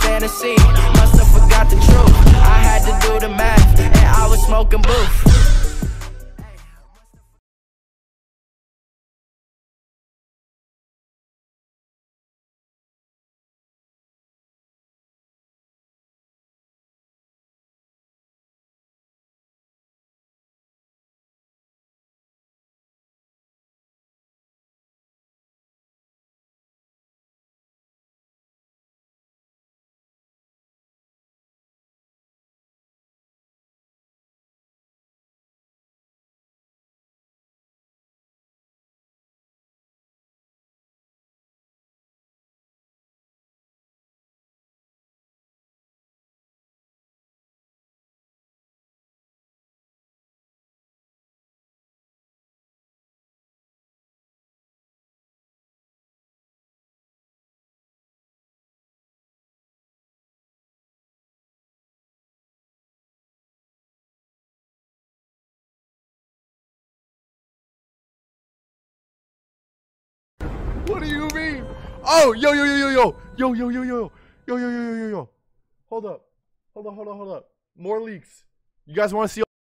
fantasy. Must have forgot the truth. I had to do the math, and I was smoking booth. What do you mean? Oh, yo. Hold up. More leaks. You guys want to see?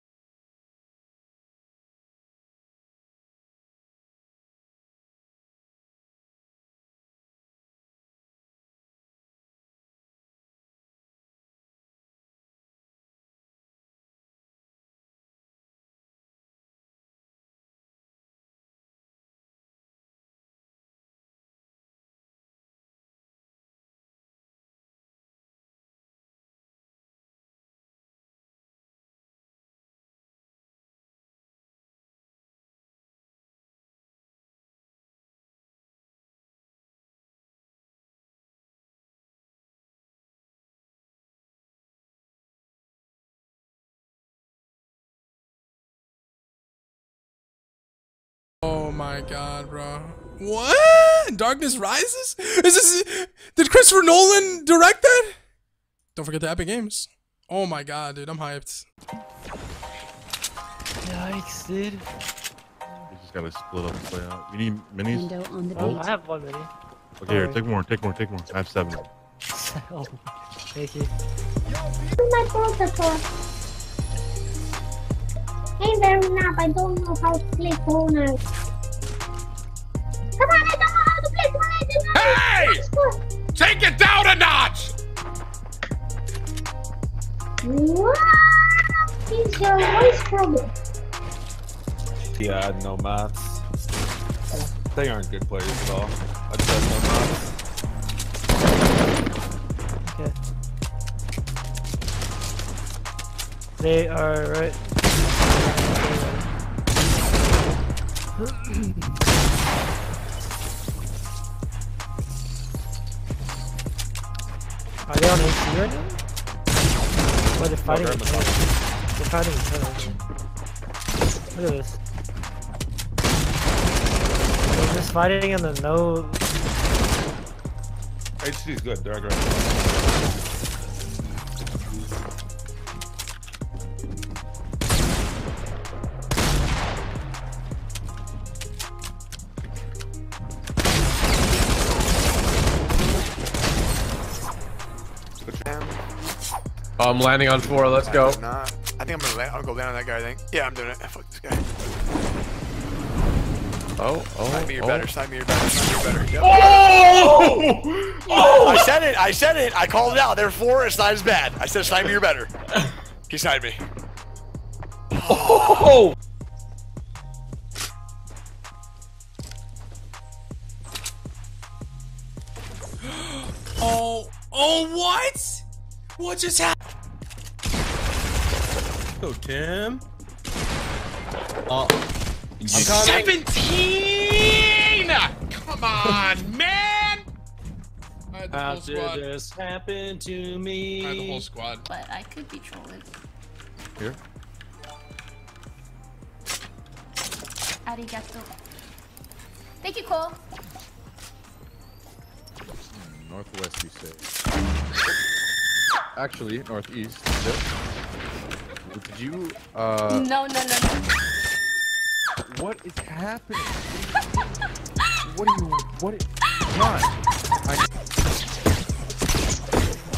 Oh my god, bro. What? Darkness Rises? Did Christopher Nolan direct that? Don't forget the Epic Games. Oh my god, dude, I'm hyped. Yikes, dude. We just gotta split up and play out. You need minis? On the I have one mini. Okay, here, take more. I have 7. Oh, thank you. My protocol. Hey, very enough. I don't know how to play Fortnite. Come on, I don't know how to play Fortnite. Hey! Take it down a notch! What is your voice problem? Yeah, no maths. They aren't good players at all. I just have no maths. Okay. They are right. Are they on AC right now? Or they're fighting each other? They're fighting each other. Look at this. They're just fighting and then no... HC is good, they're aggressive. I'm landing on 4, let's go. I think I'm gonna land. I'll go land on that guy, I think. Yeah, I'm doing it. Fuck this guy. Side me, you're better. Side me, you're better. Yep. Oh! I said it. I called it out. Therefore, it's not as bad. I said, side me, you're better. He sided me. Oh! Oh, what? What just happened? Go, Tim. I'm 17! Come on, man! I had the whole squad. This happened to me. I had the whole squad. But I could be trolling. Here. Arigato. Thank you, Cole. Northwest, you say. Actually, northeast. Yep. Did you, No. What is happening? What?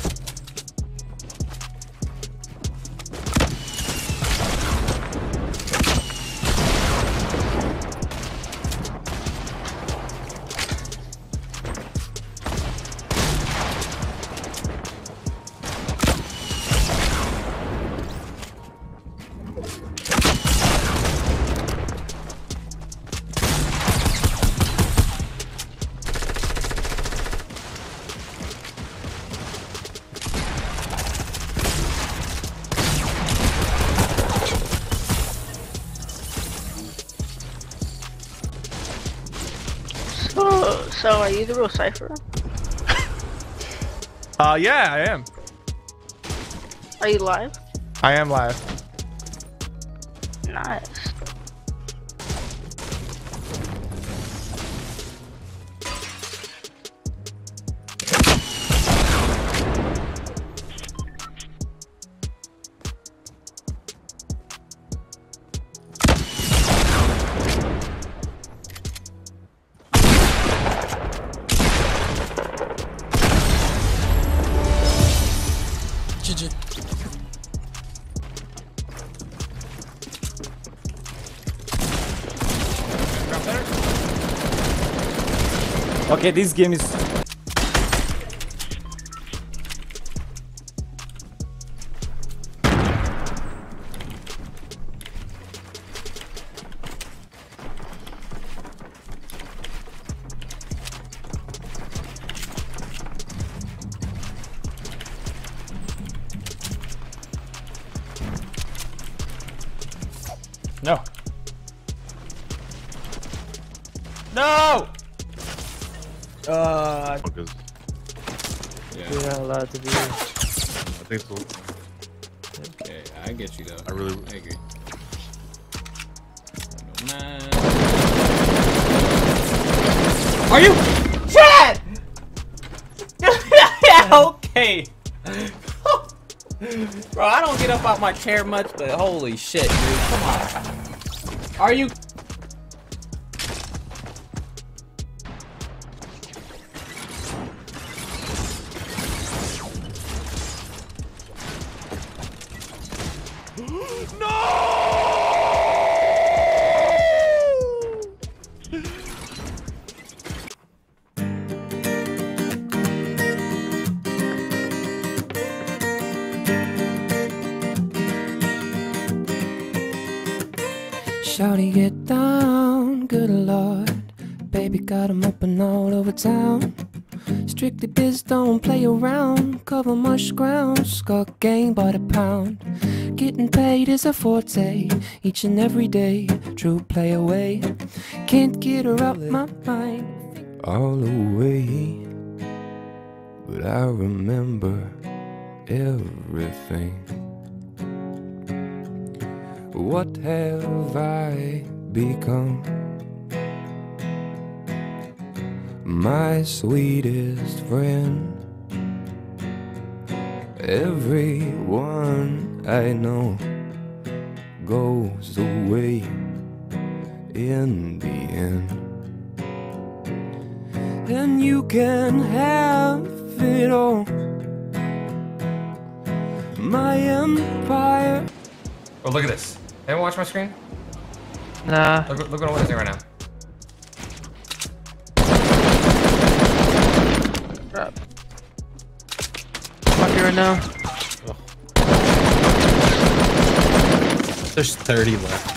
So, are you the real Cypher? Yeah, I am. Are you live? I am live. Nice. GG. Okay, this game is. No. No! Because You're not allowed to do I think so. Okay, I get you though. I really agree. Man. Are you? Chad! Okay. Bro, I don't get up out my chair much, but holy shit, dude. Come on. Are you? Shawty, get down, good lord. Baby got 'em open all over town. Strictly biz, don't play around. Cover much ground, Scott game by the pound. Getting paid is a forte, each and every day. True play away, can't get her out my mind. All the way, but I remember everything. What have I become? My sweetest friend. Everyone I know goes away in the end. And you can have it all. My empire. Oh, look at this. Anyone watch my screen? Nah. Look what I'm witnessing right now. Crap. Fuck you right now. There's 30 left.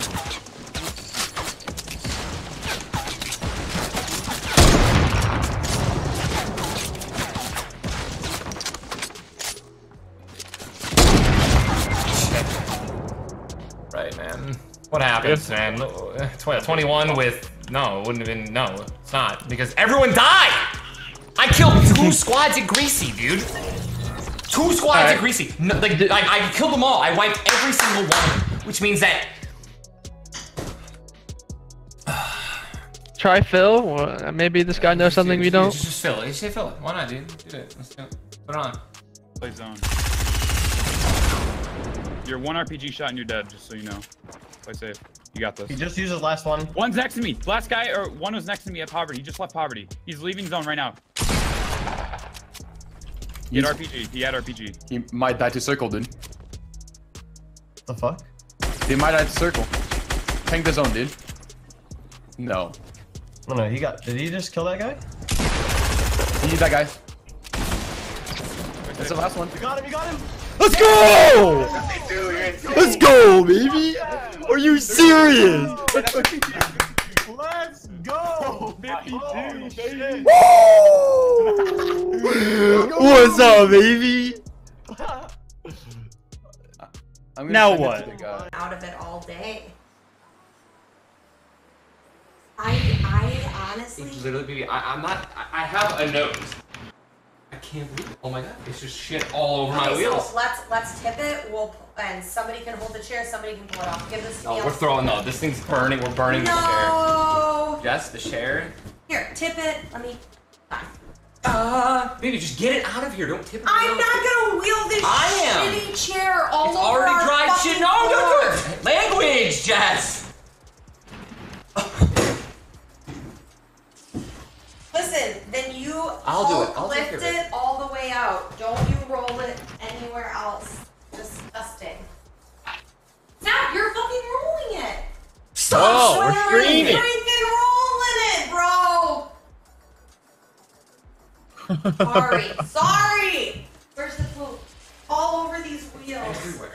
Right, man. What happens, man? 21 with... No, it wouldn't have been... No, it's not. Because everyone died! I killed 2 squads at Greasy, dude. 2 squads at Greasy. No, like, I killed them all. I wiped every single one. Which means that... Try Phil. Well, maybe this guy knows something we don't. Just fill it. Just say fill it. Why not, dude? Do it. Let's do it. Put it on. Play zone. You're 1 RPG shot and you're dead, just so you know. Play safe. You got this. He just used his last one. One's next to me. Last guy, or one was next to me at Poverty. He just left Poverty. He's leaving zone right now. He had RPG. He had RPG. He might die to circle, dude. The fuck? He might die to circle. Tank the zone, dude. No. No, he got... Did he just kill that guy? He used that guy. That's the last one. You got him, you got him! Let's go! Let's go, baby! Are you serious? Let's go! 52, what's up, baby? Now what? Out of it all day. I honestly It's literally, baby, I'm not, I have a nose. I can't believe it. Oh my god, it's just shit all over my wheels. So let's tip it. And somebody can hold the chair. Somebody can pull it off. Give this to me. No, we're throwing. No, this thing's burning. We're burning the chair. Yes, the chair. Here, tip it. Let me. Baby, just get it out of here. Don't tip it. I'm not gonna wheel this shitty chair all it's over already our dried fucking shit. No, floor. don't do it. Language, Jess. Listen, then you I'll do it. I'll lift take care of it all the way out. Don't you roll it anywhere else. Disgusting. Stop! You're fucking rolling it. Stop swearing! You're freaking rolling it, bro. Sorry. Where's the poop? All over these wheels. Everywhere.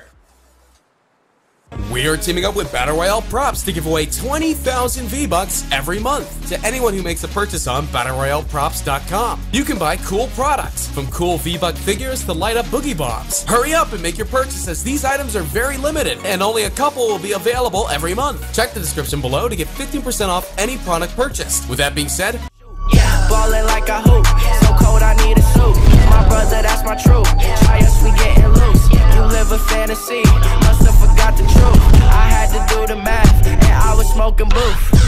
We're teaming up with Battle Royale Props to give away 20,000 V-Bucks every month to anyone who makes a purchase on BattleRoyaleProps.com. You can buy cool products, from cool V-Buck figures to light up boogie bombs. Hurry up and make your purchase, as these items are very limited and only a couple will be available every month. Check the description below to get 15% off any product purchased. With that being said, yeah, ballin' like a hoop. So cold, I need a suit. My brother, that's my truth. Try us, we getting loose. You live a fantasy. Must have forgot the truth. I had to do the math, and I was smoking booth.